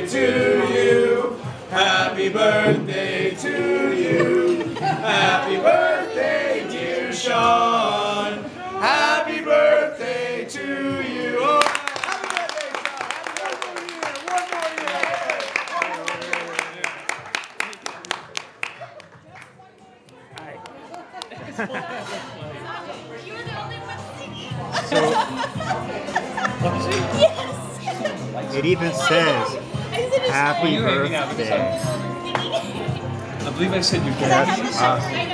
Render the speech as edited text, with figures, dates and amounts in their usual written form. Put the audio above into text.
birthday to you. Happy birthday to you. Happy birthday, dear Sean. Happy birthday to you. Oh, happy birthday, Sean. Happy birthday. One more year. You were the only one singing. Yes. It even says happy birthday. I believe I said you That's awesome.